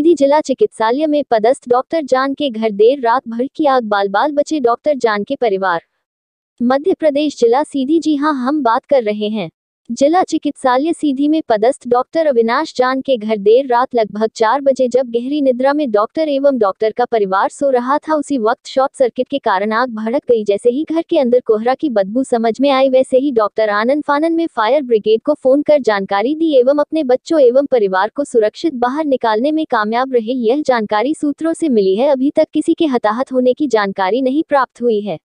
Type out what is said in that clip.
सीधी जिला चिकित्सालय में पदस्थ डॉक्टर जान के घर देर रात भड़की आग, बाल बाल बचे डॉक्टर जान के परिवार। मध्य प्रदेश जिला सीधी। जी हां, हम बात कर रहे हैं जिला चिकित्सालय सीधी में पदस्थ डॉक्टर अविनाश जान के घर देर रात लगभग 4 बजे जब गहरी निद्रा में डॉक्टर एवं डॉक्टर का परिवार सो रहा था, उसी वक्त शॉर्ट सर्किट के कारण आग भड़क गई। जैसे ही घर के अंदर कोहरा की बदबू समझ में आई, वैसे ही डॉक्टर आनन फानन में फायर ब्रिगेड को फोन कर जानकारी दी एवं अपने बच्चों एवं परिवार को सुरक्षित बाहर निकालने में कामयाब रहे। यह जानकारी सूत्रों से मिली है। अभी तक किसी के हताहत होने की जानकारी नहीं प्राप्त हुई है।